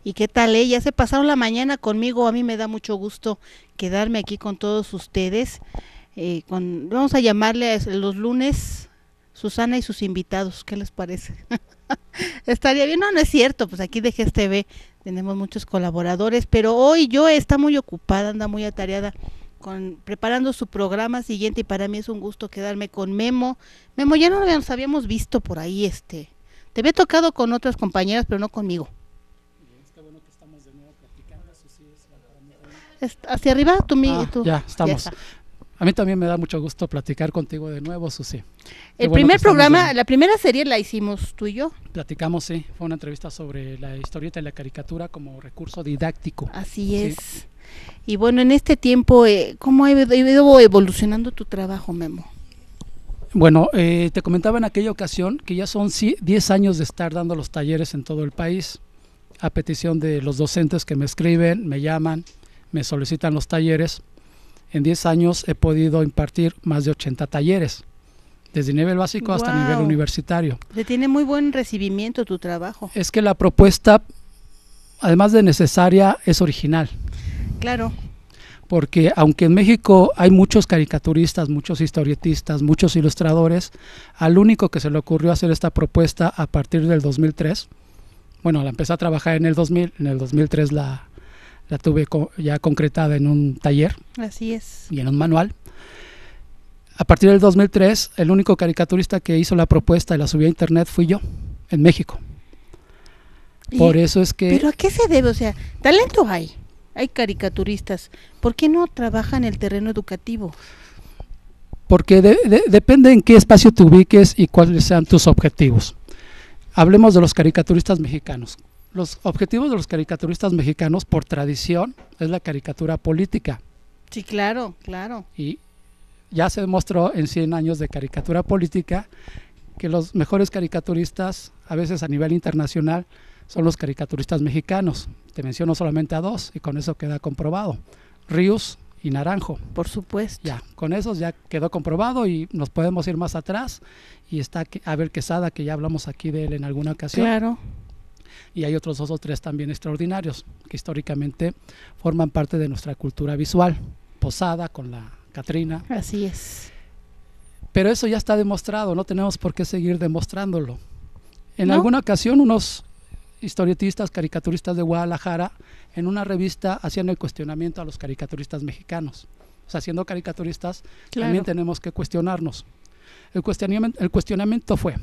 ¿Y qué tal, ya se pasaron la mañana conmigo? A mí me da mucho gusto quedarme aquí con todos ustedes. Vamos a llamarle los lunes Susana y sus invitados, ¿qué les parece? Estaría bien, no, no es cierto, pues aquí de GES TV tenemos muchos colaboradores, pero hoy yo está muy ocupada, anda muy atareada preparando su programa siguiente y para mí es un gusto quedarme con Memo. Memo, ya no nos habíamos visto por ahí, te había tocado con otras compañeras, pero no conmigo. Está bueno que estamos de nuevo platicando, eso sí es para mí Hacia arriba, tú. Ya estamos. Ya está. A mí también me da mucho gusto platicar contigo de nuevo, Susi. El primer programa, la primera serie la hicimos tú y yo. Platicamos, sí, fue una entrevista sobre la historieta y la caricatura como recurso didáctico. Así es. Sí. Y bueno, en este tiempo, ¿cómo ha ido evolucionando tu trabajo, Memo? Bueno, te comentaba en aquella ocasión que ya son 10 años de estar dando los talleres en todo el país, a petición de los docentes que me escriben, me llaman, me solicitan los talleres. En 10 años he podido impartir más de 80 talleres, desde nivel básico hasta nivel universitario. Tiene muy buen recibimiento tu trabajo. Es que la propuesta, además de necesaria, es original. Claro. Porque aunque en México hay muchos caricaturistas, muchos historietistas, muchos ilustradores, al único que se le ocurrió hacer esta propuesta a partir del 2003, bueno, la empecé a trabajar en el 2000, en el 2003 la tuve ya concretada en un taller. Así es. Y en un manual. A partir del 2003, el único caricaturista que hizo la propuesta y la subió a internet fui yo, en México. Por eso es que... ¿Pero a qué se debe? O sea, talento hay caricaturistas. ¿Por qué no trabajan en el terreno educativo? Porque depende en qué espacio te ubiques y cuáles sean tus objetivos. Hablemos de los caricaturistas mexicanos. Los objetivos de los caricaturistas mexicanos, por tradición, es la caricatura política. Sí, claro, claro. Y ya se demostró en 100 años de caricatura política que los mejores caricaturistas, a veces a nivel internacional, son los caricaturistas mexicanos. Te menciono solamente a dos y con eso queda comprobado. Ríos y Naranjo. Por supuesto. Ya, con esos ya quedó comprobado y nos podemos ir más atrás. Y está Abel Quesada, que ya hablamos aquí de él en alguna ocasión. Claro. Y hay otros 2 o 3 también extraordinarios que históricamente forman parte de nuestra cultura visual. Posada con la Catrina. Así es. Pero eso ya está demostrado, no tenemos por qué seguir demostrándolo. En alguna ocasión unos historietistas, caricaturistas de Guadalajara, en una revista hacían el cuestionamiento a los caricaturistas mexicanos. O sea, siendo caricaturistas, también tenemos que cuestionarnos. El cuestionamiento fue: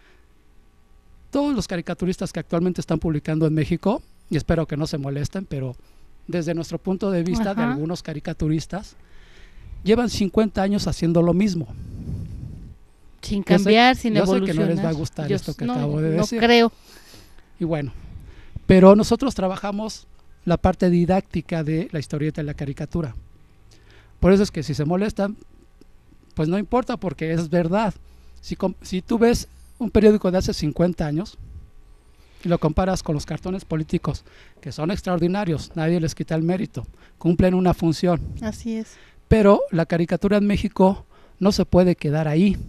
todos los caricaturistas que actualmente están publicando en México, y espero que no se molesten, pero desde nuestro punto de vista, de algunos caricaturistas, llevan 50 años haciendo lo mismo. Sin cambiar, sin Yo evolucionar. sé que no les va a gustar esto que acabo de decir. No creo. Y bueno, pero nosotros trabajamos la parte didáctica de la historieta y la caricatura. Por eso es que si se molestan, pues no importa, porque es verdad. Si tú ves un periódico de hace 50 años y lo comparas con los cartones políticos, que son extraordinarios, nadie les quita el mérito, cumplen una función. Así es. Pero la caricatura en México no se puede quedar ahí.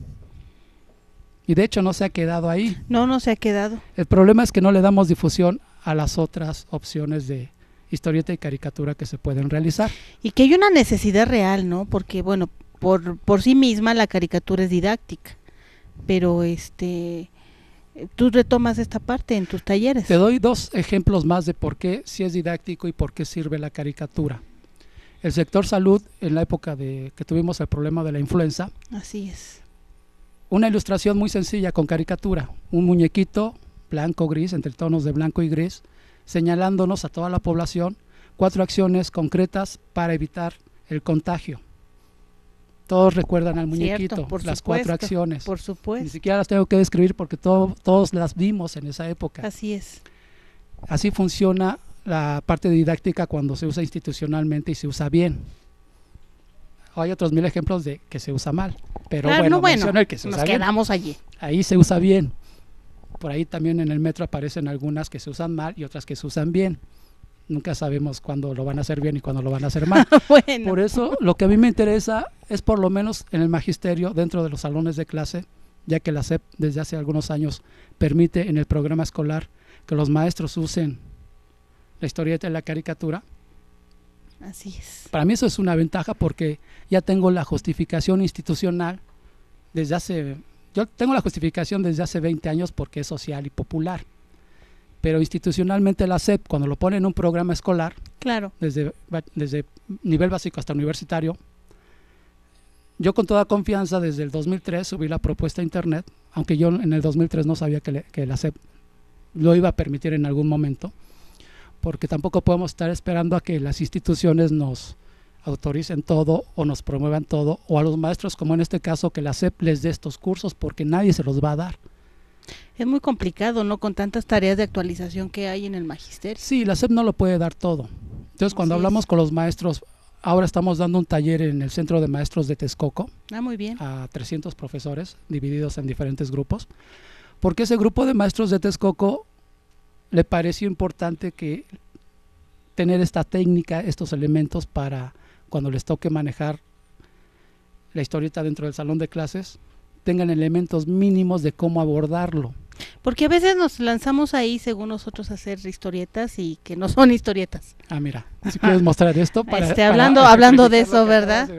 Y de hecho no se ha quedado ahí. No se ha quedado. El problema es que no le damos difusión a las otras opciones de historieta y caricatura que se pueden realizar. Y que hay una necesidad real, ¿no? Porque, bueno, por sí misma la caricatura es didáctica. Pero tú retomas esta parte en tus talleres. Te doy 2 ejemplos más de por qué sí es didáctico y por qué sirve la caricatura. El sector salud, en la época de que tuvimos el problema de la influenza. Así es. Una ilustración muy sencilla con caricatura, un muñequito blanco-gris, entre tonos de blanco y gris, señalándonos a toda la población 4 acciones concretas para evitar el contagio. Todos recuerdan al muñequito, cierto, las 4 acciones. Por supuesto. Ni siquiera las tengo que describir porque todos las vimos en esa época. Así es. Así funciona la parte didáctica cuando se usa institucionalmente y se usa bien. Hay otros 1000 ejemplos de que se usa mal, pero bueno, el que se usa bien. Nos quedamos allí. Ahí se usa bien. Por ahí también en el metro aparecen algunas que se usan mal y otras que se usan bien. Nunca sabemos cuándo lo van a hacer bien y cuándo lo van a hacer mal. Bueno. Por eso lo que a mí me interesa es, por lo menos en el magisterio, dentro de los salones de clase, ya que la SEP desde hace algunos años permite en el programa escolar que los maestros usen la historieta y la caricatura. Así es. Para mí eso es una ventaja porque ya tengo la justificación institucional yo tengo la justificación desde hace 20 años porque es social y popular. Pero institucionalmente la SEP, cuando lo pone en un programa escolar, claro, desde nivel básico hasta universitario, yo con toda confianza desde el 2003 subí la propuesta a internet, aunque yo en el 2003 no sabía que la SEP lo iba a permitir en algún momento, porque tampoco podemos estar esperando a que las instituciones nos autoricen todo o nos promuevan todo, o a los maestros, como en este caso, que la SEP les dé estos cursos, porque nadie se los va a dar. Es muy complicado, ¿no? Con tantas tareas de actualización que hay en el magisterio. Sí, la SEP no lo puede dar todo. Entonces, cuando hablamos con los maestros, ahora estamos dando un taller en el Centro de Maestros de Texcoco. Muy bien. A 300 profesores divididos en diferentes grupos, porque ese grupo de maestros de Texcoco le pareció importante que tener esta técnica, estos elementos para cuando les toque manejar la historieta dentro del salón de clases, tengan elementos mínimos de cómo abordarlo. Porque a veces nos lanzamos ahí, según nosotros, a hacer historietas y que no son historietas. Ah, mira, si quieres mostrar esto. Hablando de eso, ¿verdad?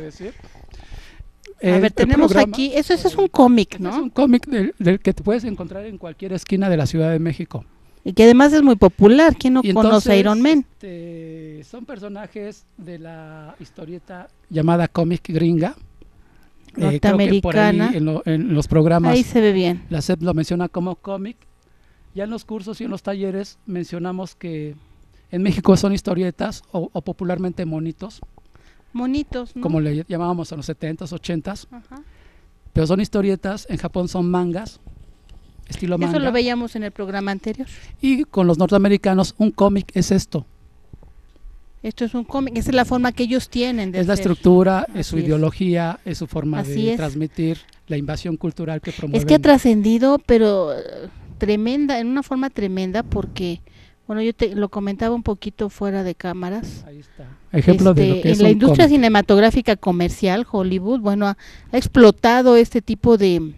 A ver, tenemos aquí, eso es un cómic, ¿no? Es un cómic del que te puedes encontrar en cualquier esquina de la Ciudad de México. Y que además es muy popular. ¿Quién no conoce a Iron Man? Son personajes de la historieta llamada cómic gringa. Norteamericana. Creo que en los programas ahí se ve bien. La SEP lo menciona como cómic. Ya en los cursos y en los talleres mencionamos que en México son historietas o popularmente monitos. Monitos, ¿no? Como le llamábamos en los 70s, 80s. Ajá. Pero son historietas, en Japón son mangas, estilo manga. Eso lo veíamos en el programa anterior. Y con los norteamericanos, un cómic es esto. Esto es un cómic, esa es la forma que ellos tienen de Es la hacer. estructura, es su ideología, es su forma Así de es. transmitir la invasión cultural que promueven. Es que ha trascendido, pero tremenda, en una forma tremenda, porque, bueno, yo te lo comentaba un poquito fuera de cámaras. Ahí está. Ejemplo de lo que es en la un industria cómic. cinematográfica comercial, Hollywood, bueno, ha explotado este tipo de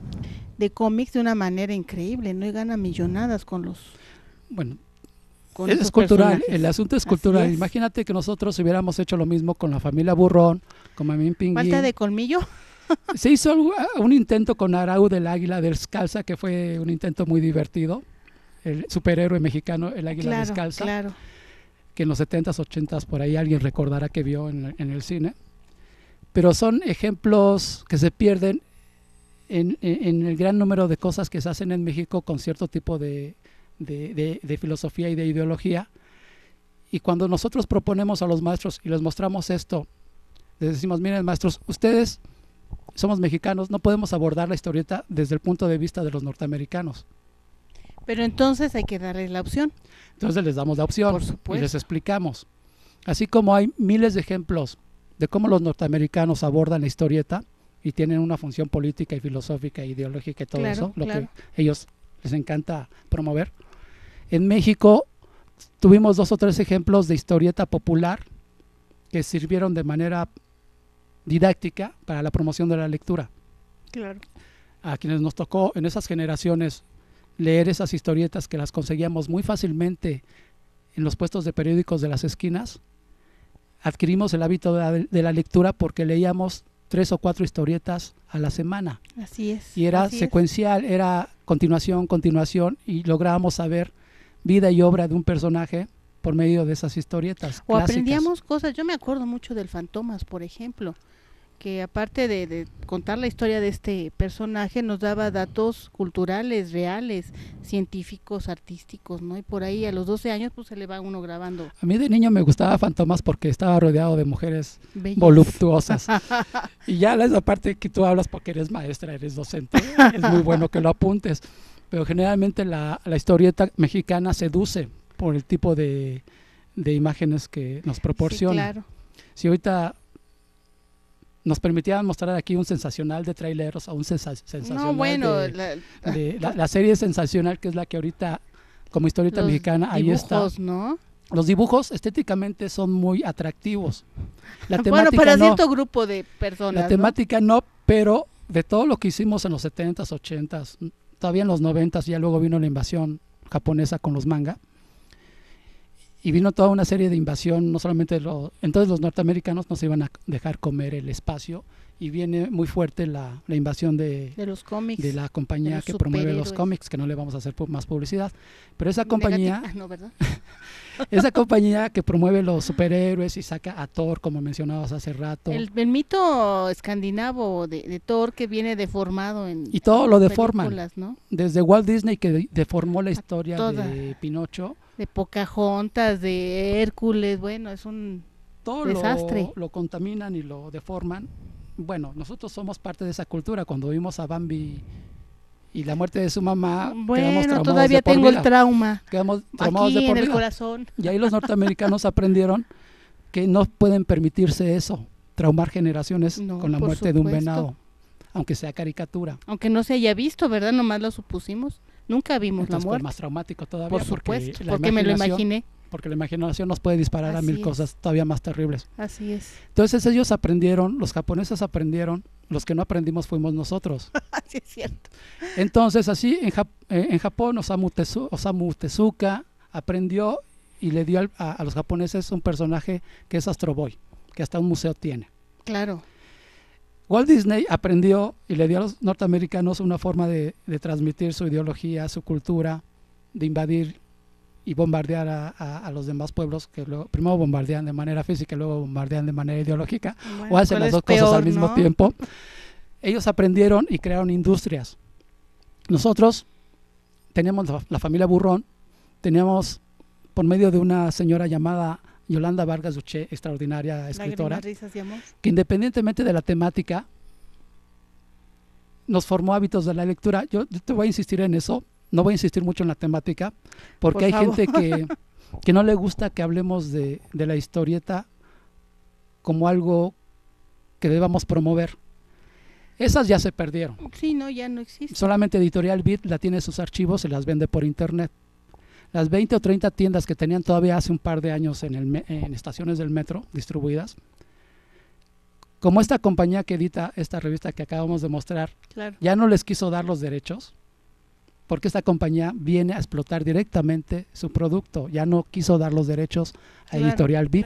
cómics de una manera increíble, ¿no? Y gana millonadas con los... Bueno, con es esos cultural, personajes. el asunto es Así cultural. es. Imagínate que nosotros hubiéramos hecho lo mismo con la familia Burrón, con Mamín Pingüín. Falta de colmillo. Se hizo un intento con Arau del Águila Descalza, que fue un intento muy divertido. El superhéroe mexicano, el Águila Descalza, Claro. que en los 70s, 80s por ahí alguien recordará que vio en el cine. Pero son ejemplos que se pierden en el gran número de cosas que se hacen en México con cierto tipo de filosofía y de ideología. Y cuando nosotros proponemos a los maestros y les mostramos esto, les decimos, miren maestros, ustedes somos mexicanos, no podemos abordar la historieta desde el punto de vista de los norteamericanos. Pero entonces hay que darles la opción. Entonces les damos la opción. Por supuesto. Y les explicamos. Así como hay miles de ejemplos de cómo los norteamericanos abordan la historieta y tienen una función política y filosófica, ideológica y todo eso, lo que ellos les encanta promover. En México tuvimos 2 o 3 ejemplos de historieta popular que sirvieron de manera didáctica para la promoción de la lectura. Claro. A quienes nos tocó en esas generaciones leer esas historietas que las conseguíamos muy fácilmente en los puestos de periódicos de las esquinas, adquirimos el hábito de la lectura porque leíamos 3 o 4 historietas a la semana. Así es. Y era secuencial, era continuación, y lográbamos saber vida y obra de un personaje por medio de esas historietas o clásicas. Aprendíamos cosas. Yo me acuerdo mucho del Fantomas, por ejemplo, que aparte de contar la historia de este personaje, nos daba datos culturales, reales, científicos, artísticos, ¿no? Y por ahí a los 12 años pues se le va uno grabando. A mí de niño me gustaba Fantomas porque estaba rodeado de mujeres bellas, voluptuosas. Y ya esa parte que tú hablas porque eres maestra, eres docente, es muy bueno que lo apuntes. Pero generalmente la historieta mexicana seduce por el tipo de imágenes que nos proporciona. Sí, claro. Si ahorita nos permitieran mostrar aquí un sensacional de traileros o un sensacional no, bueno, la serie sensacional, que es la que ahorita como historieta mexicana ahí está, ¿no? Los dibujos estéticamente son muy atractivos. Bueno, para cierto grupo de personas, la temática no, pero de todo lo que hicimos en los 70s, 80s, todavía en los 90s, ya luego vino la invasión japonesa con los manga, y vino toda una serie de invasión, no solamente entonces los norteamericanos no se iban a dejar comer el espacio, y viene muy fuerte la invasión de los cómics, de la compañía que promueve los cómics, que no le vamos a hacer más publicidad, pero esa compañía no, ¿verdad? esa compañía que promueve los superhéroes y saca a Thor, como mencionabas hace rato. El mito escandinavo de Thor, que viene deformado y todo lo deforman, ¿no? Desde Walt Disney, que deformó la historia de Pinocho, de Pocahontas, de Hércules, bueno, es un desastre. Lo contaminan y lo deforman. Bueno, nosotros somos parte de esa cultura. Cuando vimos a Bambi y la muerte de su mamá, bueno, todavía tengo el trauma. Quedamos traumados aquí de por en vida. El corazón. Y ahí los norteamericanos aprendieron que no pueden permitirse eso, traumar generaciones con la muerte de un venado, aunque sea caricatura. Aunque no se haya visto, ¿verdad? Nomás lo supusimos. Nunca vimos entonces, la muerte. Fue más traumático todavía. Por supuesto, porque me lo imaginé. Porque la imaginación nos puede disparar a mil cosas todavía más terribles. Así es. Entonces ellos aprendieron, los japoneses aprendieron, los que no aprendimos fuimos nosotros. Sí, es cierto. Entonces así en Japón Osamu Tezuka aprendió y le dio a los japoneses un personaje que es Astro Boy, que hasta un museo tiene. Claro. Walt Disney aprendió y le dio a los norteamericanos una forma de transmitir su ideología, su cultura, de invadir y bombardear a los demás pueblos, que luego, primero bombardean de manera física y luego bombardean de manera ideológica, o hacen las dos cosas al mismo tiempo. Ellos aprendieron y crearon industrias. Nosotros teníamos la familia Burrón, teníamos por medio de una señora llamada Yolanda Vargas Duché, extraordinaria escritora, que independientemente de la temática nos formó hábitos de la lectura. Yo te voy a insistir en eso. No voy a insistir mucho en la temática, porque hay gente que no le gusta que hablemos de la historieta como algo que debamos promover. Esas ya se perdieron. Sí, no, ya no existe. Solamente Editorial Beat la tiene en sus archivos y las vende por internet. Las 20 o 30 tiendas que tenían todavía hace un par de años en estaciones del metro distribuidas, como esta compañía que edita esta revista que acabamos de mostrar, claro, ya no les quiso dar los derechos, porque esta compañía viene a explotar directamente su producto, ya no quiso dar los derechos a Editorial Beat,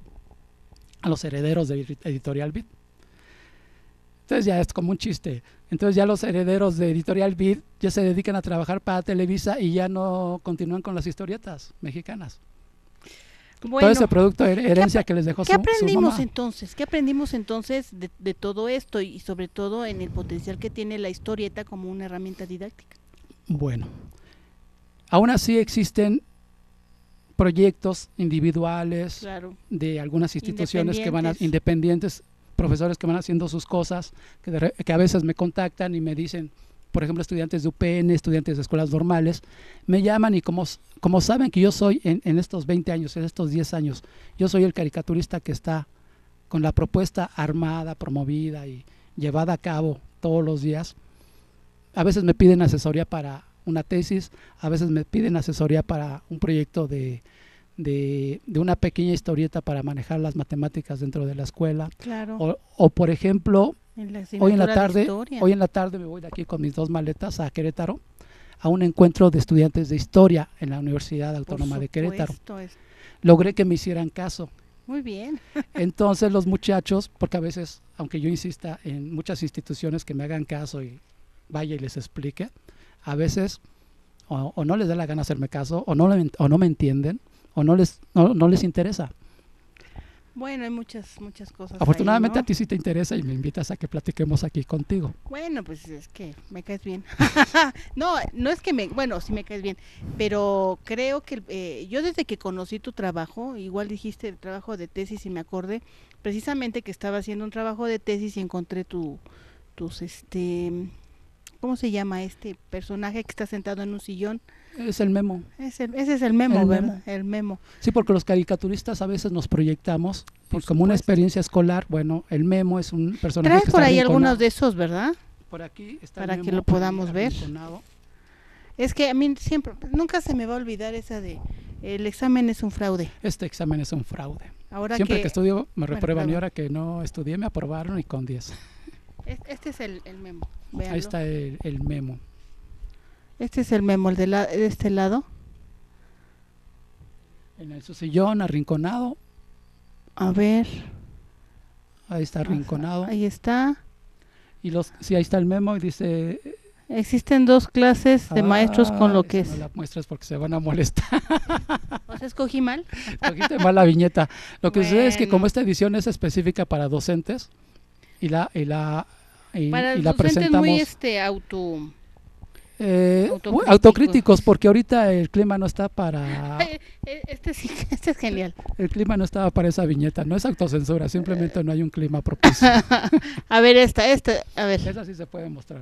a los herederos de Editorial Beat. Entonces ya es como un chiste. Entonces ya los herederos de Editorial Beat ya se dedican a trabajar para Televisa y ya no continúan con las historietas mexicanas. Bueno, todo ese producto de herencia que les dejó su mamá. ¿Qué aprendimos entonces de todo esto y sobre todo en el potencial que tiene la historieta como una herramienta didáctica? Bueno, aún así existen proyectos individuales, claro, de algunas instituciones que van independientes, profesores que van haciendo sus cosas, que a veces me contactan y me dicen, por ejemplo, estudiantes de UPN, estudiantes de escuelas normales, me llaman y como saben que yo soy en estos 20 años, en estos 10 años, yo soy el caricaturista que está con la propuesta armada, promovida y llevada a cabo todos los días. A veces me piden asesoría para una tesis, a veces me piden asesoría para un proyecto de una pequeña historieta para manejar las matemáticas dentro de la escuela. Claro. O por ejemplo, hoy en la tarde me voy de aquí con mis 2 maletas a Querétaro a un encuentro de estudiantes de historia en la Universidad Autónoma de Querétaro. Logré que me hicieran caso. Muy bien. Entonces los muchachos, porque a veces, aunque yo insista en muchas instituciones que me hagan caso y vaya y les explique, a veces o no les da la gana hacerme caso, o no me entienden, o no les interesa. Bueno, hay muchas cosas. Afortunadamente ahí, ¿no? A ti sí te interesa y me invitas a que platiquemos aquí contigo. Bueno, pues es que me caes bien. no es que sí me caes bien, pero creo que yo desde que conocí tu trabajo, igual dijiste el trabajo de tesis y me acordé precisamente que estaba haciendo un trabajo de tesis y encontré tus ¿cómo se llama este personaje que está sentado en un sillón? Es el Memo. Ese es el Memo, ¿verdad? El Memo. Sí, porque los caricaturistas a veces nos proyectamos como una experiencia escolar. Bueno, el Memo es un personaje Traes que por está ahí arrinconado. algunos de esos, ¿verdad? Por aquí está para el Memo, que lo podamos ver. Arrinconado. Es que a mí nunca se me va a olvidar esa de el examen es un fraude. Este examen es un fraude. Ahora siempre que estudio me reprueban y ahora que no estudié me aprobaron y con 10. Este es el Memo. Véanlo. Ahí está el Memo. Este es el Memo, el de este lado. En su sillón, arrinconado. A ver. Ahí está arrinconado. Ahí está. Y sí, ahí está el memo y dice... Existen 2 clases de maestros con lo que es. No la muestres porque se van a molestar. ¿O sea, escogí mal? Escogiste mal la viñeta. Lo que sucede es que como Bueno. esta edición es específica para docentes y la Para los la docentes presentamos muy autocríticos. autocríticos, porque ahorita el clima no está para Sí, este es genial. el clima no estaba para esa viñeta, no es autocensura, simplemente no hay un clima propicio. A ver, esta, a ver, Esa sí se puede mostrar.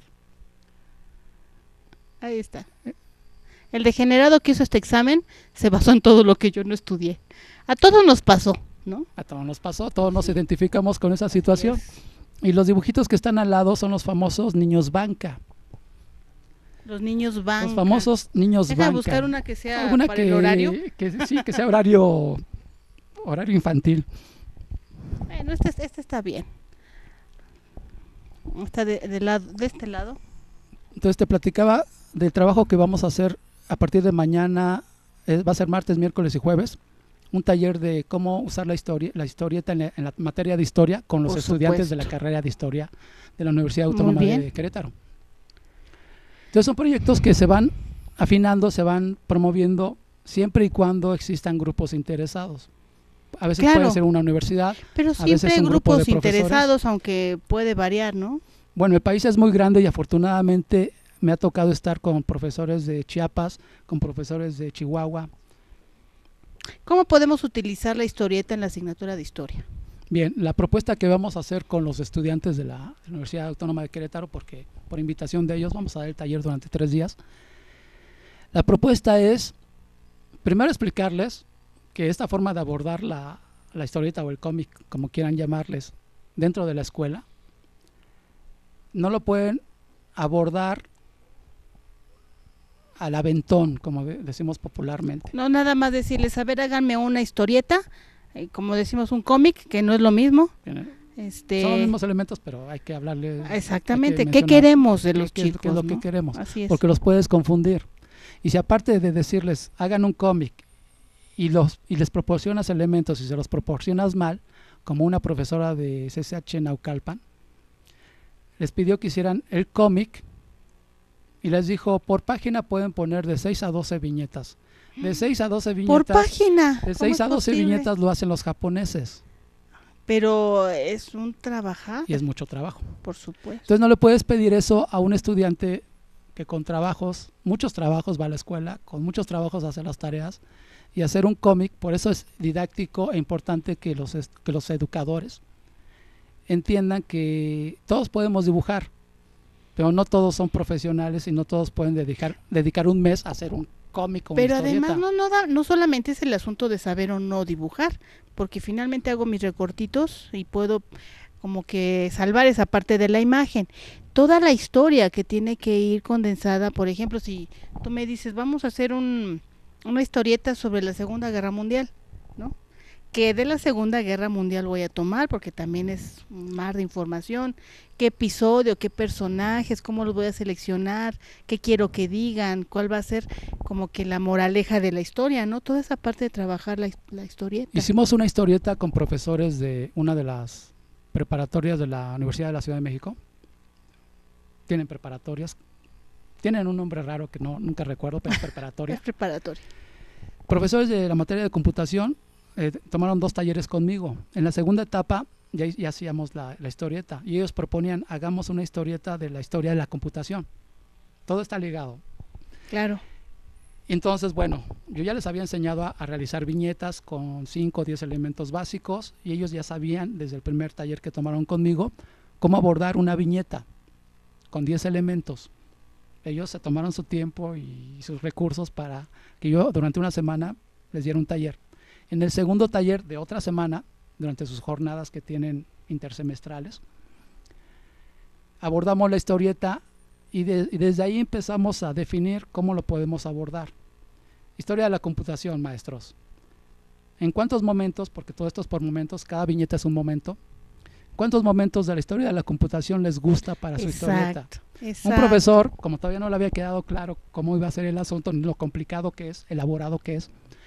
ahí está. El degenerado que hizo este examen se basó en todo lo que yo no estudié. A todos nos pasó, ¿no? A todos nos pasó, todos nos identificamos con esa situación. Así es. Y los dibujitos que están al lado son los famosos niños banca. Los niños van. Los famosos niños Deja banca. buscar una que sea Alguna para el horario. Sí, que sea horario infantil. Bueno, este está bien. Está de este lado. Entonces te platicaba del trabajo que vamos a hacer a partir de mañana, va a ser martes, miércoles y jueves, un taller de cómo usar la historieta en la materia de historia con los Por estudiantes de la supuesto. carrera de historia de la Universidad Muy Autónoma bien. de Querétaro. Entonces son proyectos que se van afinando, se van promoviendo siempre y cuando existan grupos interesados. A veces Claro. puede ser una universidad. Pero veces siempre hay un grupo de grupos profesores. interesados, aunque puede variar, ¿no? Bueno, el país es muy grande y afortunadamente me ha tocado estar con profesores de Chiapas, con profesores de Chihuahua. ¿Cómo podemos utilizar la historieta en la asignatura de historia? Bien, la propuesta que vamos a hacer con los estudiantes de la Universidad Autónoma de Querétaro, porque por invitación de ellos vamos a dar el taller durante 3 días, la propuesta es primero explicarles que esta forma de abordar la historieta o el cómic, como quieran llamarles, dentro de la escuela, no lo pueden abordar al aventón, como decimos popularmente. No nada más decirles, a ver, háganme una historieta, como decimos un cómic, que no es lo mismo. Son los mismos elementos, pero hay que hablarles. Exactamente, ¿qué queremos de los chicos? ¿Qué es lo que ¿no? queremos? Así es. Porque los puedes confundir. Y si aparte de decirles, hagan un cómic y les proporcionas elementos y se los proporcionas mal, como una profesora de CCH Naucalpan, les pidió que hicieran el cómic y les dijo, por página pueden poner de 6 a 12 viñetas. De 6 a 12 viñetas. Por página. De 6 a 12 posible? viñetas lo hacen los japoneses. Pero es un trabajar. Y es mucho trabajo. Por supuesto. Entonces no le puedes pedir eso a un estudiante que con trabajos, muchos trabajos va a la escuela, con muchos trabajos hace las tareas, y hacer un cómic. Por eso es didáctico e importante que los educadores entiendan que todos podemos dibujar, pero no todos son profesionales y no todos pueden dedicar un mes a hacer un cómic. Pero además no solamente es el asunto de saber o no dibujar, porque finalmente hago mis recortitos y puedo como que salvar esa parte de la imagen. Toda la historia que tiene que ir condensada, por ejemplo, si tú me dices, vamos a hacer una historieta sobre la Segunda Guerra Mundial, ¿no? ¿Qué de la Segunda Guerra Mundial voy a tomar? Porque también es un mar de información. ¿Qué episodio, qué personajes, cómo los voy a seleccionar? ¿Qué quiero que digan? ¿Cuál va a ser como que la moraleja de la historia, no? Toda esa parte de trabajar la historieta. Hicimos una historieta con profesores de una de las preparatorias de la Universidad de la Ciudad de México. Tienen preparatorias. Tienen un nombre raro que nunca recuerdo, pero es preparatoria. Es preparatoria. Profesores de la materia de computación tomaron 2 talleres conmigo. En la segunda etapa ya hacíamos la historieta y ellos proponían, hagamos una historieta de la historia de la computación. Todo está ligado. Claro. Entonces, bueno, yo ya les había enseñado a realizar viñetas con 5 o 10 elementos básicos y ellos ya sabían desde el primer taller que tomaron conmigo cómo abordar una viñeta con 10 elementos. Ellos se tomaron su tiempo y sus recursos para que yo durante una semana les diera un taller. En el segundo taller de otra semana, durante sus jornadas que tienen intersemestrales, abordamos la historieta y desde ahí empezamos a definir cómo lo podemos abordar. Historia de la computación, maestros. ¿En cuántos momentos, porque todo esto es por momentos, cada viñeta es un momento, cuántos momentos de la historia de la computación les gusta para su historieta? Exacto. Un profesor, como todavía no le había quedado claro cómo iba a ser el asunto, ni lo complicado que es, elaborado que es,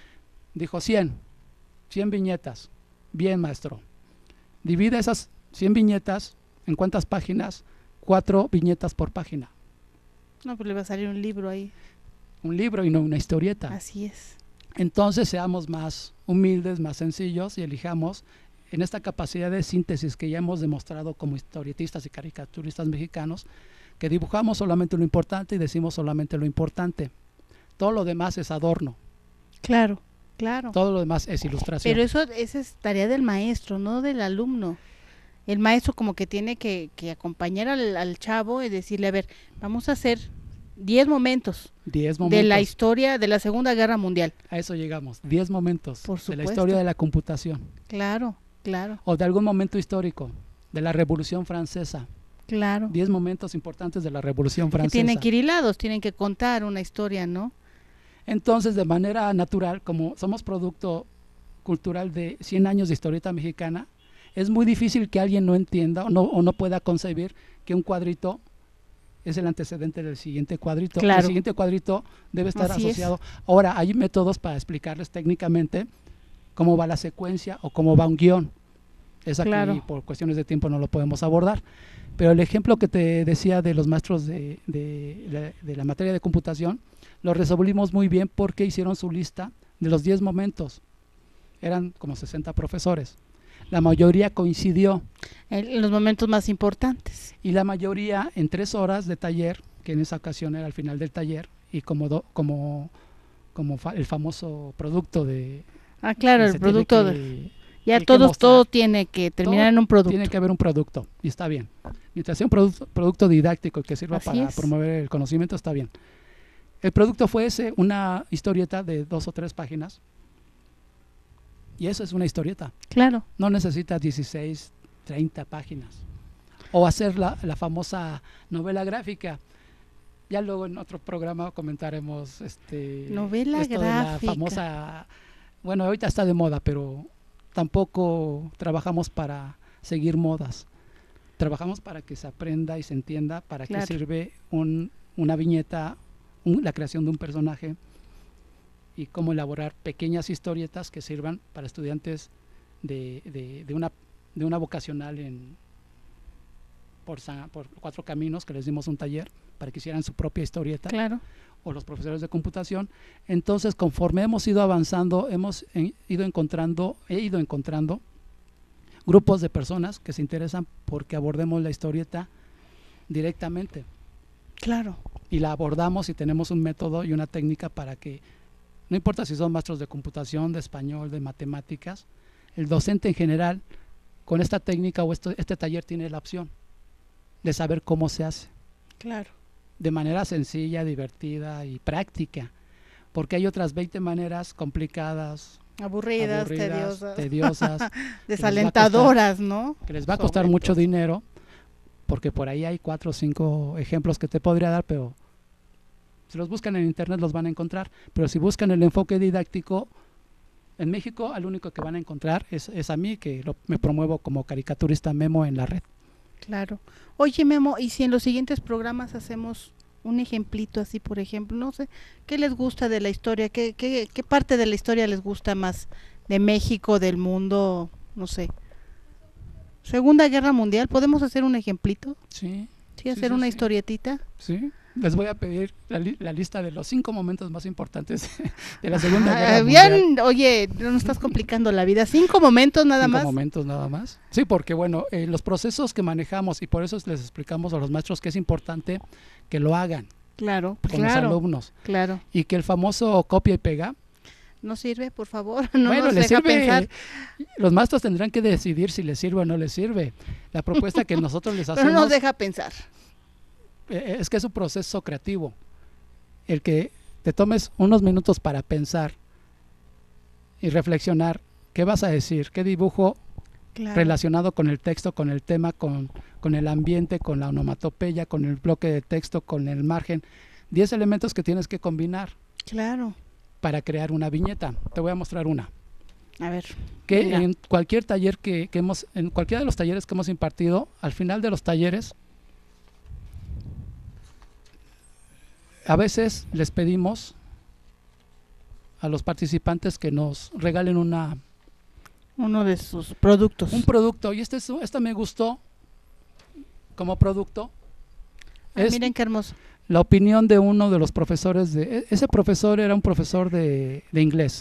Dijo 100 viñetas. Bien, maestro. Divide esas 100 viñetas en cuántas páginas. 4 viñetas por página. No, pues le va a salir un libro ahí. Un libro y no una historieta. Así es. Entonces seamos más humildes, más sencillos y elijamos en esta capacidad de síntesis que ya hemos demostrado como historietistas y caricaturistas mexicanos, que dibujamos solamente lo importante y decimos solamente lo importante. Todo lo demás es adorno. Claro, claro. Todo lo demás es ilustración. Pero esa es tarea del maestro, no del alumno. El maestro como que tiene que acompañar al chavo y decirle, a ver, vamos a hacer 10 momentos, 10 momentos de la historia de la Segunda Guerra Mundial. A eso llegamos, 10 momentos Por de supuesto. la historia de la computación. Claro, claro. O de algún momento histórico, de la Revolución Francesa. Claro. 10 momentos importantes de la Revolución Que Francesa. tienen que ir hilados, tienen que contar una historia, ¿no? Entonces, de manera natural, como somos producto cultural de 100 años de historieta mexicana, es muy difícil que alguien no entienda o no pueda concebir que un cuadrito es el antecedente del siguiente cuadrito. Claro. El siguiente cuadrito debe estar Así asociado. es. Ahora, hay métodos para explicarles técnicamente cómo va la secuencia o cómo va un guión. Es aquí, Claro. por cuestiones de tiempo no lo podemos abordar. Pero el ejemplo que te decía de los maestros de la materia de computación, lo resolvimos muy bien porque hicieron su lista de los 10 momentos. Eran como 60 profesores. La mayoría coincidió. En los momentos más importantes. Y la mayoría en 3 horas de taller, que en esa ocasión era al final del taller, y el famoso producto de... Ah, claro, que el se producto tiene de... que- Ya hay que mostrar. todo tiene que terminar Todo en un producto. Tiene que haber un producto, y está bien. Mientras sea un producto didáctico que sirva Así para es. promover el conocimiento, está bien. El producto fue una historieta de 2 o 3 páginas, y eso es una historieta. Claro. No necesita 16, 30 páginas. O hacer la famosa novela gráfica. Ya luego en otro programa comentaremos Novela esto de la gráfica. famosa, bueno, ahorita está de moda, pero tampoco trabajamos para seguir modas. Trabajamos para que se aprenda y se entienda para Claro. qué sirve una viñeta, la creación de un personaje, y cómo elaborar pequeñas historietas que sirvan para estudiantes de una vocacional por 4 Caminos, que les dimos un taller para que hicieran su propia historieta, Claro. o los profesores de computación. Entonces, conforme hemos ido avanzando, he ido encontrando grupos de personas que se interesan porque abordemos la historieta directamente. Claro. Y la abordamos y tenemos un método y una técnica para que, no importa si son maestros de computación, de español, de matemáticas, el docente en general, con esta técnica o este taller tiene la opción de saber cómo se hace, Claro. de manera sencilla, divertida y práctica, porque hay otras 20 maneras complicadas, Aburridas, tediosas, desalentadoras, ¿no? que les va a costar Sobre mucho todo. dinero, porque por ahí hay 4 o 5 ejemplos que te podría dar, pero si los buscan en internet los van a encontrar. Pero si buscan el enfoque didáctico, en México al único que van a encontrar es a mí, que me promuevo como caricaturista Memo en la red. Claro. Oye, Memo, ¿y si en los siguientes programas hacemos un ejemplito así, por ejemplo? No sé, ¿qué les gusta de la historia? ¿Qué parte de la historia les gusta más de México, del mundo? No sé. Segunda Guerra Mundial, ¿podemos hacer un ejemplito? Sí, Sí, hacer una historietita. sí. Les voy a pedir la lista de los 5 momentos más importantes de la Segunda Guerra Mundial. Bien, oye, no nos estás complicando la vida. 5 momentos nada 5 más. momentos nada más. Sí, porque bueno, los procesos que manejamos, y por eso les explicamos a los maestros que es importante que lo hagan Claro, con los claro, alumnos. claro. Y que el famoso copia y pega, No sirve, por favor, no bueno, nos les deja sirve. pensar. Los maestros tendrán que decidir si les sirve o no les sirve. La propuesta que nosotros les Pero hacemos no nos deja pensar. es que es un proceso creativo. El que te tomes unos minutos para pensar y reflexionar qué vas a decir, qué dibujo Claro. relacionado con el texto, con el tema, con el ambiente, con la onomatopeya, con el bloque de texto, con el margen. 10 elementos que tienes que combinar Claro. para crear una viñeta. Te voy a mostrar una. A ver. Que venga. en cualquier taller en cualquiera de los talleres que hemos impartido, al final de los talleres, a veces les pedimos a los participantes que nos regalen uno de sus productos. un producto. Y esta me gustó como producto. Miren qué hermoso. La opinión de uno de los profesores ese profesor era un profesor de inglés.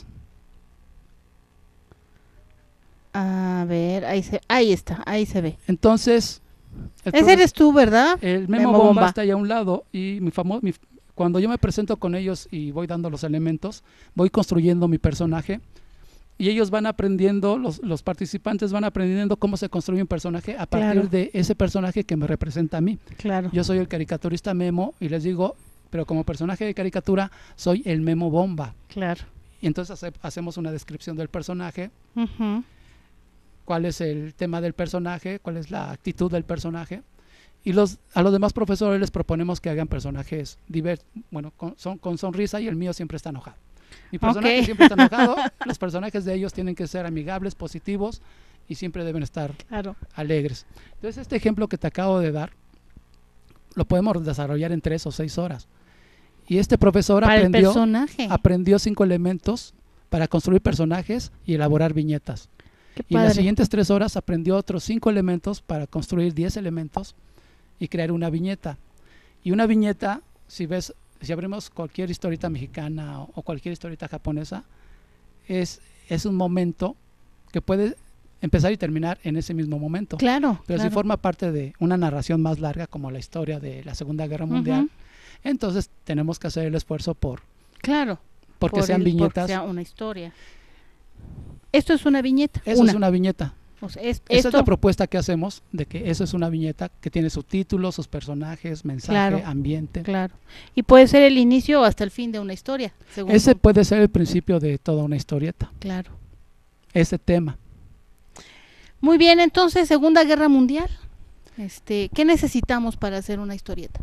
A ver, ahí está, ahí se ve. Entonces, Ese eres tú, ¿verdad? el Memo Bomba está allá a un lado y cuando yo me presento con ellos y voy dando los elementos, voy construyendo mi personaje y ellos van aprendiendo, los participantes van aprendiendo cómo se construye un personaje a partir de ese personaje que me representa a mí. Claro. Yo soy el caricaturista Memo y les digo, pero como personaje de caricatura soy el Memo Bomba. Claro. Y entonces hacemos una descripción del personaje, Uh-huh. cuál es el tema del personaje, cuál es la actitud del personaje. Y a los demás profesores les proponemos que hagan personajes con sonrisa, y el mío siempre está enojado. Mi personaje siempre está enojado, los personajes de ellos tienen que ser amigables, positivos y siempre deben estar alegres. Entonces este ejemplo que te acabo de dar lo podemos desarrollar en 3 o 6 horas. Y este profesor aprendió 5 elementos para construir personajes y elaborar viñetas. Y en las siguientes 3 horas aprendió otros 5 elementos para construir 10 elementos y crear una viñeta. Y una viñeta, si abrimos cualquier historieta mexicana o cualquier historieta japonesa, es un momento que puede empezar y terminar en ese mismo momento. Claro. Pero si forma parte de una narración más larga, como la historia de la Segunda Guerra Mundial, entonces tenemos que hacer el esfuerzo porque sean viñetas. Porque sea una historia. Esto es una viñeta. Eso es una viñeta. O sea, esa es la propuesta que hacemos, de que eso es una viñeta que tiene su título, sus personajes, mensaje, ambiente. Claro. Y puede ser el inicio o hasta el fin de una historia. Ese puede ser el principio de toda una historieta. Claro. Ese tema. Muy bien, entonces, Segunda Guerra Mundial. ¿Qué necesitamos para hacer una historieta?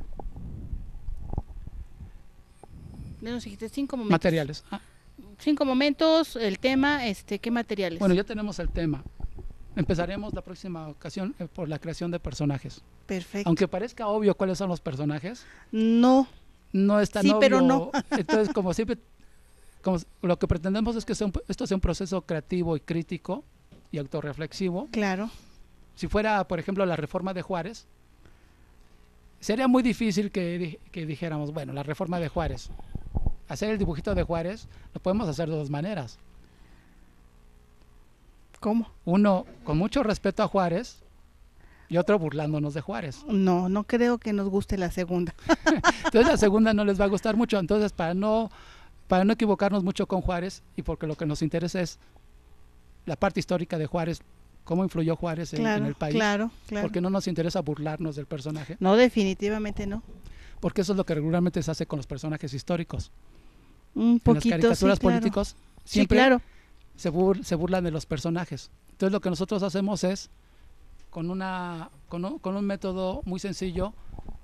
Nos dijiste 5 momentos. Materiales. 5 momentos, el tema, ¿qué materiales? Bueno, ya tenemos el tema. Empezaremos la próxima ocasión por la creación de personajes. Perfecto. Aunque parezca obvio cuáles son los personajes. No es tan obvio. Pero no. Entonces, como siempre, lo que pretendemos es que esto sea un proceso creativo y crítico y autorreflexivo. Claro. Si fuera, por ejemplo, la reforma de Juárez, sería muy difícil que dijéramos, bueno, la reforma de Juárez, hacer el dibujito de Juárez, lo podemos hacer de 2 maneras. ¿Cómo? Uno con mucho respeto a Juárez y otro burlándonos de Juárez. No creo que nos guste la segunda. Entonces la segunda no les va a gustar mucho. Entonces para no equivocarnos mucho con Juárez, y porque lo que nos interesa es la parte histórica de Juárez, cómo influyó Juárez en el país. Claro. Porque no nos interesa burlarnos del personaje. No, definitivamente no. Porque eso es lo que regularmente se hace con los personajes históricos. Un poquito, en las caricaturas políticos siempre se burlan de los personajes. Entonces lo que nosotros hacemos es, con un método muy sencillo,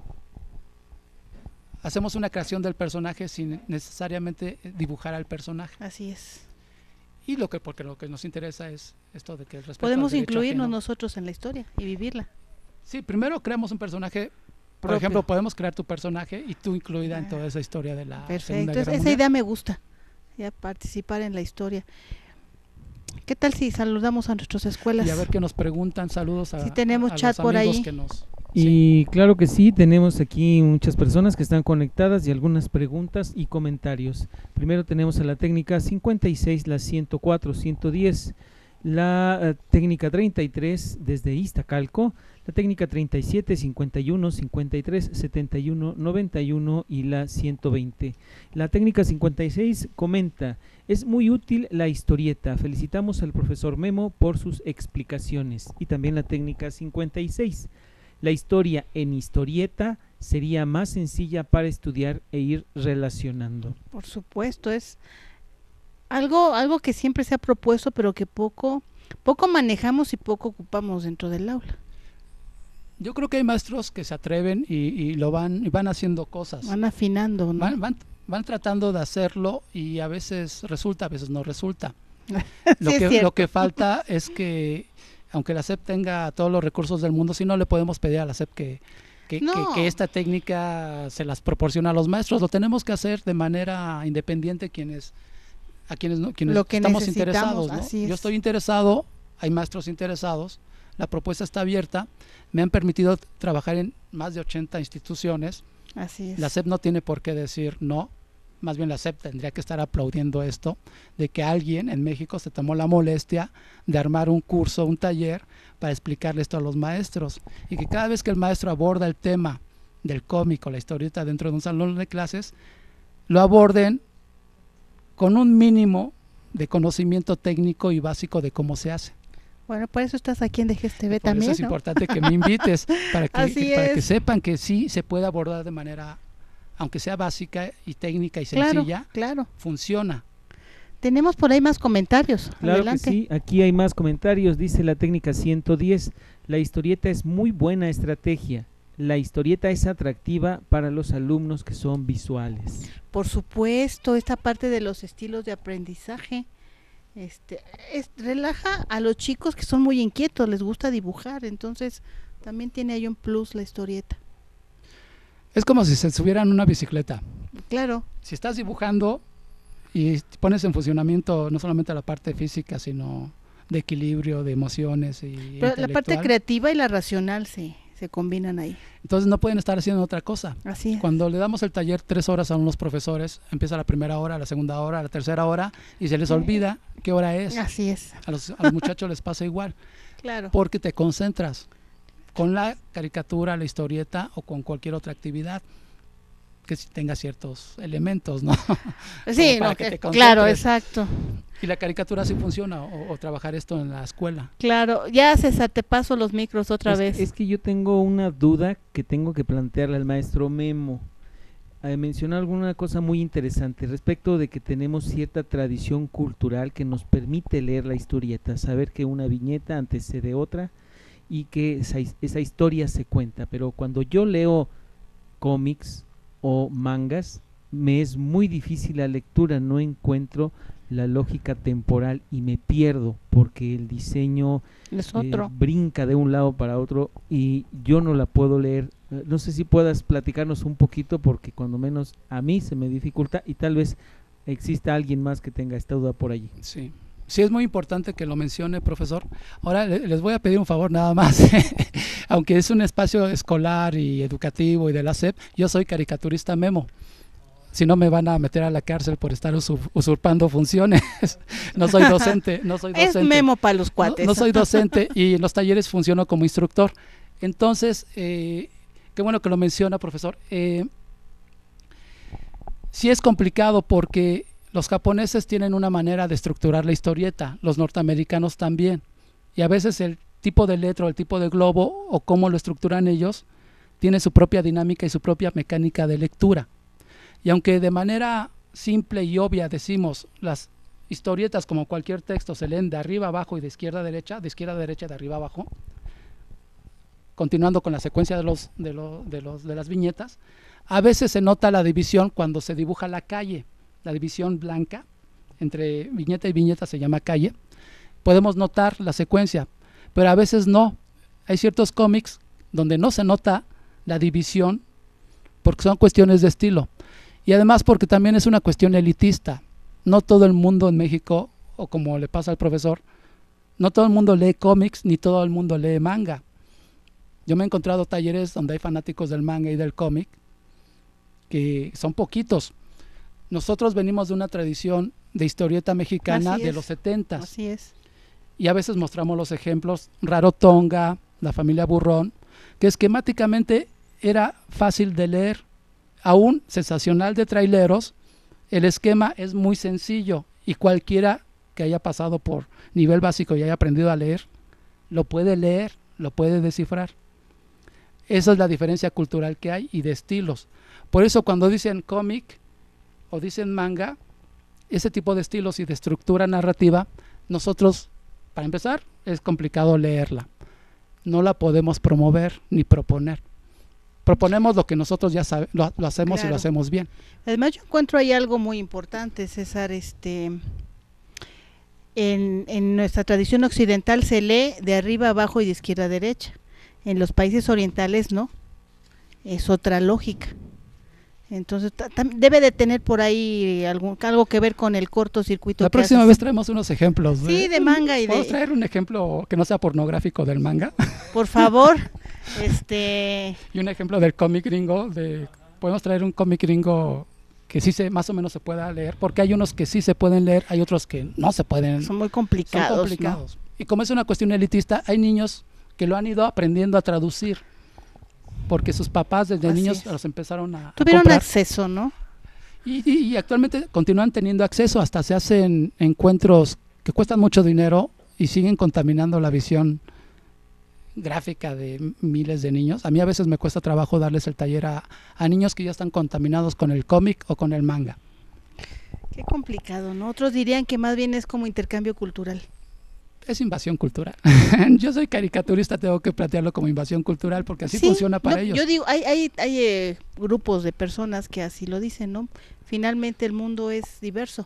hacemos una creación del personaje sin necesariamente dibujar al personaje. Así es. Y porque lo que nos interesa es esto de que el respeto podemos al derecho incluirnos ajeno. Nosotros en la historia y vivirla. Sí, primero creamos un personaje. Por ejemplo, podemos crear tu personaje y tú incluida en toda esa historia de la Segunda Guerra Mundial. Esa idea me gusta, ya participar en la historia. ¿Qué tal si saludamos a nuestras escuelas? Y a ver qué nos preguntan. Saludos a, si tenemos a chat los por ahí. Que nos, y claro que sí, tenemos aquí muchas personas que están conectadas y algunas preguntas y comentarios. Primero tenemos a la técnica 56, la 104, 110, la técnica 33 desde Iztacalco, la técnica 37, 51, 53, 71, 91 y la 120. La técnica 56 comenta: es muy útil la historieta, felicitamos al profesor Memo por sus explicaciones. Y también la técnica 56: la historia en historieta sería más sencilla para estudiar e ir relacionando. Por supuesto, es algo que siempre se ha propuesto, pero que poco manejamos y poco ocupamos dentro del aula. Yo creo que hay maestros que se atreven y van haciendo cosas. Van afinando, ¿no? Van tratando de hacerlo y a veces resulta, a veces no resulta. Sí, lo que falta es que, aunque la SEP tenga todos los recursos del mundo, si no le podemos pedir a la SEP que esta técnica se las proporciona a los maestros. Lo tenemos que hacer de manera independiente quienes a quienes Lo que estamos necesitamos, interesados, ¿no? así es. Yo estoy interesado, hay maestros interesados, la propuesta está abierta, me han permitido trabajar en más de 80 instituciones. Así es. La SEP no tiene por qué decir no, más bien la SEP tendría que estar aplaudiendo esto, de que alguien en México se tomó la molestia de armar un curso, un taller, para explicarle esto a los maestros, y que cada vez que el maestro aborda el tema del cómic o la historieta dentro de un salón de clases, lo aborden con un mínimo de conocimiento técnico y básico de cómo se hace. Bueno, por eso estás aquí en DGS TV Por también, eso es ¿no? importante que me invites para Así que es. sepan que sí se puede abordar de manera, aunque sea básica y técnica y Claro, sencilla, claro. funciona. Tenemos por ahí más comentarios. Claro Adelante. que sí, aquí hay más comentarios. Dice la técnica 110, la historieta es muy buena estrategia. La historieta es atractiva para los alumnos que son visuales. Por supuesto, esta parte de los estilos de aprendizaje relaja a los chicos que son muy inquietos, les gusta dibujar, entonces también tiene ahí un plus la historieta. Es como si se subieran una bicicleta. Claro, Si estás dibujando y pones en funcionamiento no solamente la parte física, sino de equilibrio, de emociones y pero la parte intelectual, creativa y la racional se combinan ahí. entonces no pueden estar haciendo otra cosa. Así es. Cuando le damos el taller 3 horas a unos profesores, empieza la primera hora, la segunda hora, la tercera hora, y se les olvida qué hora es. Así es, A los muchachos les pasa igual, claro. porque te concentras con la caricatura, la historieta o con cualquier otra actividad que tenga ciertos elementos, ¿no? Sí, para no, que te claro, concentres. exacto. Y la caricatura sí funciona, o trabajar esto en la escuela. Claro, ya César, te paso los micros otra vez. Es que yo tengo una duda que tengo que plantearle al maestro Memo. Mencionó alguna cosa muy interesante respecto de que tenemos cierta tradición cultural que nos permite leer la historieta, saber que una viñeta antecede otra y que esa historia se cuenta. Pero cuando yo leo cómics o mangas, me es muy difícil la lectura, no encuentro la lógica temporal y me pierdo porque el diseño Es otro. brinca de un lado para otro y yo no la puedo leer. No sé si puedas platicarnos un poquito porque cuando menos a mí se me dificulta y tal vez exista alguien más que tenga esta duda por allí. Sí. Sí, es muy importante que lo mencione, profesor. Ahora les voy a pedir un favor nada más. Aunque es un espacio escolar y educativo y de la SEP, yo soy caricaturista Memo. Si no, me van a meter a la cárcel por estar usurpando funciones. No soy docente. Es Memo para los cuates. No soy docente y en los talleres funciono como instructor. Entonces, qué bueno que lo menciona, profesor. Sí es complicado porque los japoneses tienen una manera de estructurar la historieta, los norteamericanos también, y a veces el tipo de letra o el tipo de globo o cómo lo estructuran ellos tiene su propia dinámica y su propia mecánica de lectura. Y aunque de manera simple y obvia decimos las historietas como cualquier texto se leen de arriba abajo y de izquierda a derecha, de arriba abajo, continuando con la secuencia de las viñetas, a veces se nota la división cuando se dibuja la calle. La división blanca entre viñeta y viñeta se llama calle. Podemos notar la secuencia, pero a veces no. Hay ciertos cómics donde no se nota la división porque son cuestiones de estilo. Y además porque también es una cuestión elitista. No todo el mundo en México, o como le pasa al profesor, no todo el mundo lee cómics ni todo el mundo lee manga. Yo me he encontrado talleres donde hay fanáticos del manga y del cómic, que son poquitos. Nosotros venimos de una tradición de historieta mexicana de los 70s. Así es. Y a veces mostramos los ejemplos, Rarotonga, la familia Burrón, que esquemáticamente era fácil de leer. Aún sensacional de traileros, el esquema es muy sencillo y cualquiera que haya pasado por nivel básico y haya aprendido a leer, lo puede leer, lo puede descifrar. Esa es la diferencia cultural que hay y de estilos. Por eso cuando dicen cómic o dicen manga, ese tipo de estilos y de estructura narrativa, nosotros, para empezar, es complicado leerla. No la podemos promover ni proponer. Proponemos lo que nosotros ya lo hacemos, claro, y lo hacemos bien. Además yo encuentro ahí algo muy importante, César. En nuestra tradición occidental se lee de arriba abajo y de izquierda a derecha. En los países orientales no, es otra lógica. Entonces debe de tener por ahí algo que ver con el cortocircuito. La próxima vez traemos unos ejemplos. Sí, de manga y ¿Podemos traer un ejemplo que no sea pornográfico del manga? Por favor. Y un ejemplo del cómic gringo. Podemos traer un cómic gringo que sí más o menos se pueda leer, porque hay unos que sí se pueden leer, hay otros que no se pueden. Son muy complicados. Son complicados. ¿No? Y como es una cuestión elitista, hay niños que lo han ido aprendiendo a traducir, porque sus papás desde niños los empezaron a tuvieron comprar. Acceso, ¿no? Y actualmente continúan teniendo acceso, hasta se hacen encuentros que cuestan mucho dinero y siguen contaminando la visión gráfica de miles de niños. A mí a veces me cuesta trabajo darles el taller a niños que ya están contaminados con el cómic o con el manga. Qué complicado, ¿no? Otros dirían que más bien es como intercambio cultural. Es invasión cultural. Yo soy caricaturista, tengo que plantearlo como invasión cultural porque así funciona para ellos. Yo digo, hay grupos de personas que así lo dicen, ¿no? Finalmente el mundo es diverso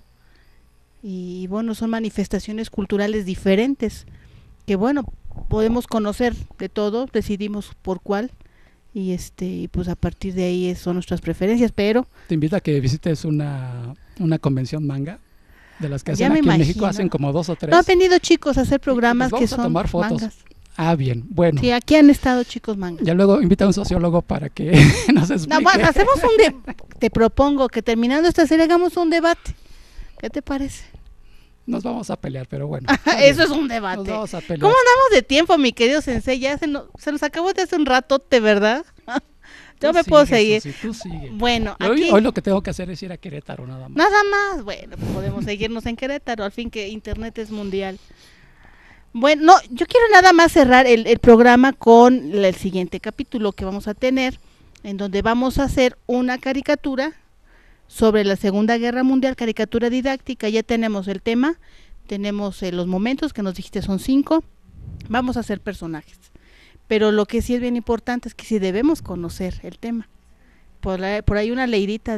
y bueno, son manifestaciones culturales diferentes que bueno, podemos conocer de todo, decidimos por cuál y pues a partir de ahí son nuestras preferencias, pero te invito a que visites una convención manga. De las que hacen aquí en México, hacen como 2 o 3. No, han venido chicos a hacer programas que son a tomar fotos. mangas. Ah, bien, bueno. Sí, aquí han estado chicos mangas. Ya luego invita a un sociólogo para que nos explique. No, bueno, hacemos te propongo que terminando esta serie hagamos un debate. ¿Qué te parece? Nos vamos a pelear, pero bueno. Eso es un debate. Nos vamos a pelear. ¿Cómo andamos de tiempo, mi querido Sensei? Ya se nos acabó de hace un ratote, ¿verdad? Yo me puedo seguir. Susi, tú sigue. Bueno, hoy lo que tengo que hacer es ir a Querétaro nada más. Nada más, bueno, pues podemos seguirnos en Querétaro, al fin que internet es mundial. Bueno, no, yo quiero nada más cerrar el programa con el siguiente capítulo que vamos a tener, en donde vamos a hacer una caricatura sobre la Segunda Guerra Mundial, caricatura didáctica. Ya tenemos el tema, tenemos los momentos que nos dijiste son 5, vamos a hacer personajes. Pero lo que sí es bien importante es que sí debemos conocer el tema. Por ahí una leidita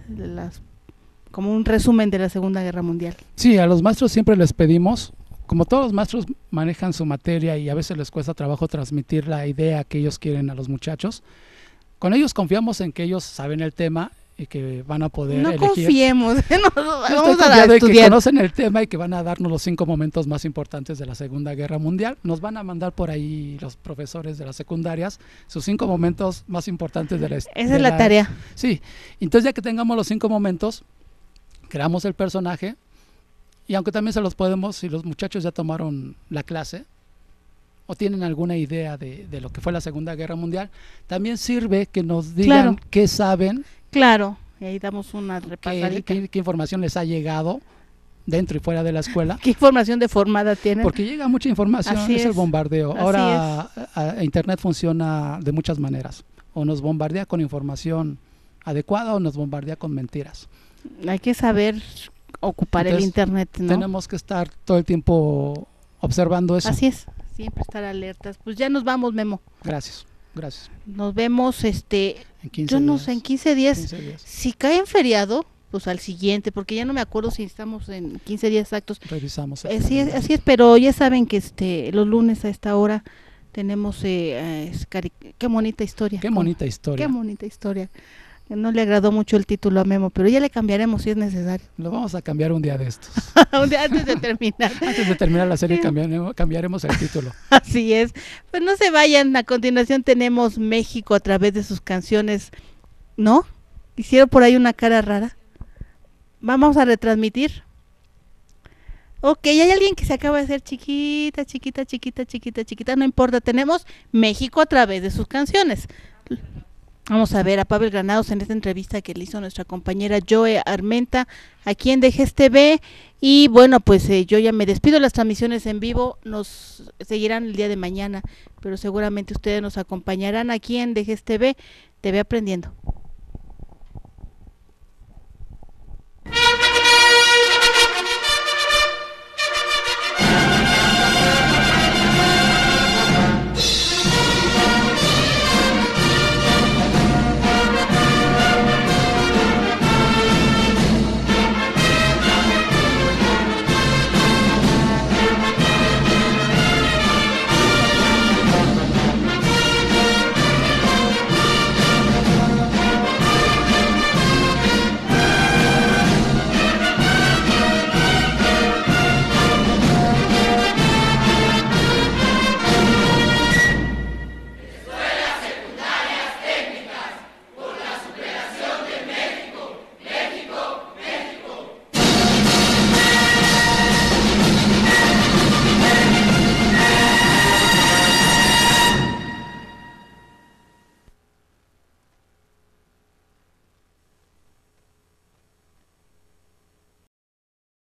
como un resumen de la Segunda Guerra Mundial. Sí, a los maestros siempre les pedimos, como todos los maestros manejan su materia y a veces les cuesta trabajo transmitir la idea que ellos quieren a los muchachos, con ellos confiamos en que ellos saben el tema y que van a poder elegir. Confiemos, vamos a estudiar. Que conocen el tema y que van a darnos los 5 momentos más importantes de la Segunda Guerra Mundial. Nos van a mandar por ahí los profesores de las secundarias sus 5 momentos más importantes de la Esa es la tarea. Sí, entonces ya que tengamos los 5 momentos, creamos el personaje y aunque también se los podemos, si los muchachos ya tomaron la clase o tienen alguna idea de lo que fue la Segunda Guerra Mundial, también sirve que nos digan qué saben. Claro, y ahí damos una repasadita. ¿Qué información les ha llegado dentro y fuera de la escuela? ¿Qué información deformada tienen? Porque llega mucha información, es el bombardeo. Ahora Internet funciona de muchas maneras. O nos bombardea con información adecuada o nos bombardea con mentiras. Hay que saber ocupar el Internet, ¿no? Tenemos que estar todo el tiempo observando eso. Así es, siempre estar alertas. Pues ya nos vamos, Memo. Gracias. Nos vemos en 15 en 15 días. Si cae en feriado, pues al siguiente, porque ya no me acuerdo si estamos en 15 días exactos. Revisamos. Así es, pero ya saben que los lunes a esta hora tenemos qué bonita historia. Qué bonita historia. No le agradó mucho el título a Memo, pero ya le cambiaremos si es necesario. Lo vamos a cambiar un día de estos. Un día antes de terminar. Antes de terminar la serie cambiaremos el título. Así es. Pues no se vayan, a continuación tenemos México a través de sus canciones. ¿No? Hicieron por ahí una cara rara. Vamos a retransmitir. Ok, hay alguien que se acaba de hacer chiquita, no importa, tenemos México a través de sus canciones. Vamos a ver a Pavel Granados en esta entrevista que le hizo nuestra compañera Joe Armenta aquí en DGES TV. Y bueno, pues yo ya me despido. Las transmisiones en vivo nos seguirán el día de mañana, pero seguramente ustedes nos acompañarán aquí en DGES TV, TV Aprendiendo.